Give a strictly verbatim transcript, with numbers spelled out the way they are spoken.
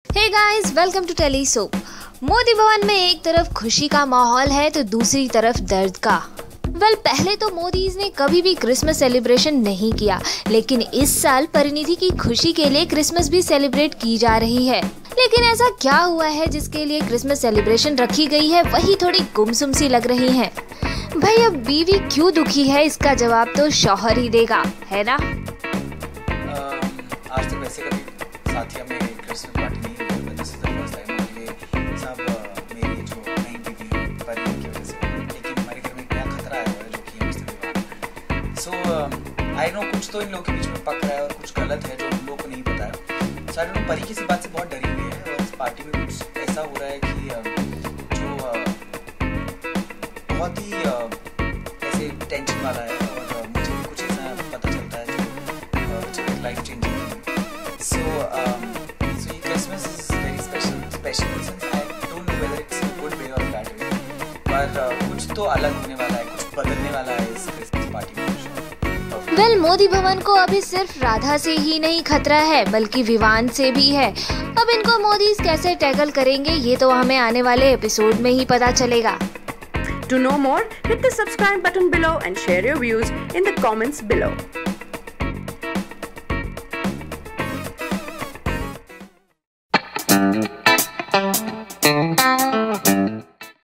Hey guys, welcome to Telly Soap. Modi Bhawan में एक तरफ खुशी का माहौल है तो दूसरी तरफ दर्द का। वेल well, पहले तो मोदीज ने कभी भी क्रिसमस सेलिब्रेशन नहीं किया, लेकिन इस साल परिणीति की खुशी के लिए क्रिसमस भी सेलिब्रेट की जा रही है। लेकिन ऐसा क्या हुआ है जिसके लिए क्रिसमस सेलिब्रेशन रखी गई है, वही थोड़ी गुमसुम सी लग रही है। भाई अब बीवी क्यों दुखी है, इसका जवाब तो शौहर ही देगा, है ना। आज तक वैसे कभी साथिया में क्रिसमस पार्टी नहीं हुई, but this is the first time. और ये सब मेरी जो नई बीवी परी की वजह से, लेकिन हमारे घर में नया खतरा आया हुआ है जो कि है सो आई नो कुछ तो इन लोगों के बीच में पक रहा है और कुछ गलत है जो हम लोग को नहीं पता है। सो आई डोंट नो, परी किसी बात से बहुत डरी हुई है और इस पार्टी में कुछ ऐसा हो रहा है कि जो बहुत ही ऐसे टेंशन वाला है और मुझे भी कुछ ऐसा पता चलता है जो मुझे life changing. So, um, so Christmas is very special, special since I don't know whether it's a good way or a bad way. पर uh, कुछ तो अलग होने वाला है, कुछ बदलने वाला है इस क्रिसमस पार्टी में। वेल well, मोदी भवन को अभी सिर्फ राधा से ही नहीं खतरा है, बल्कि विवान से भी है। अब इनको मोदीज कैसे टैकल करेंगे, ये तो हमें आने वाले एपिसोड में ही पता चलेगा। To know more, hit the subscribe button below and share your views in the comments below.